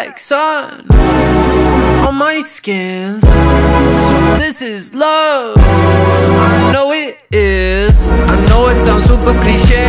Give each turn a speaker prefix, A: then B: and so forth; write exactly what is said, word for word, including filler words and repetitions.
A: like sun on my skin. So this is love, I know it is. I know it sounds super cliche,